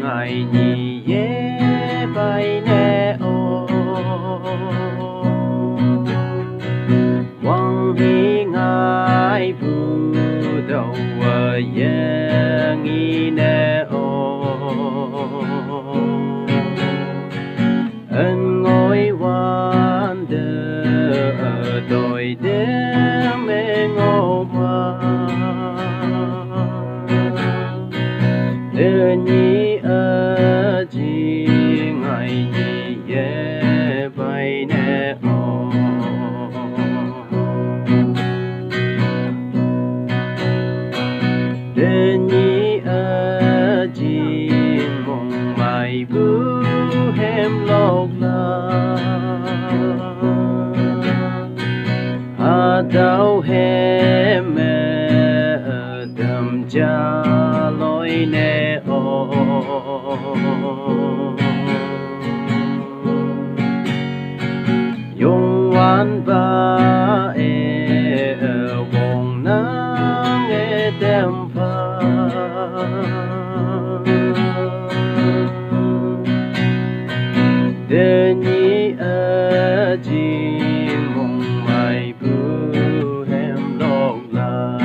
ngày nhì yế bay nè ô quang hi ngài vu đầu ye nghi nè ô ân ngôi quan đơ đôi đêm mê ngô ma đơ nhi chi ngày nhi ye bay nè ô đơ nhi chi mong mai bu hem lộc la đau hem đầm cha lối nè ô dùng oan ba vòng nắng đem pha để nhị chi mong mai bu hem lộc la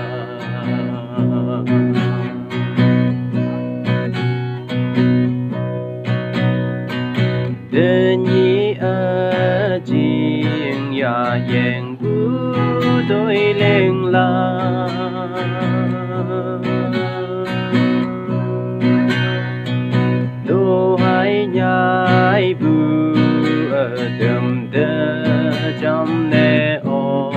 để nhị chi ya yang bu đôi lên la đô hai nhai bu đầm đơ trong nè ô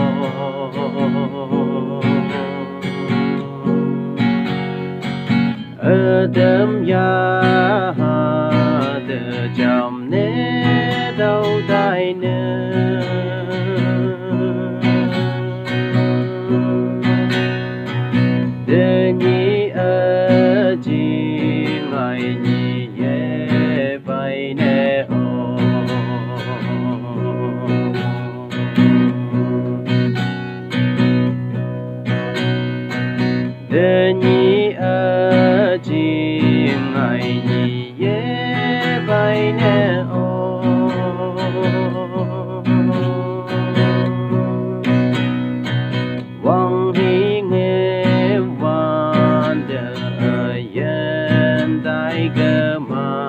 đầm ya đơ trong nè đâu tai nè để nhị chi ngày nhị ye bay nè ô để nhị chi ngày nhị ye bay nè ô quang hi nghe van đờ yên đại cơ mà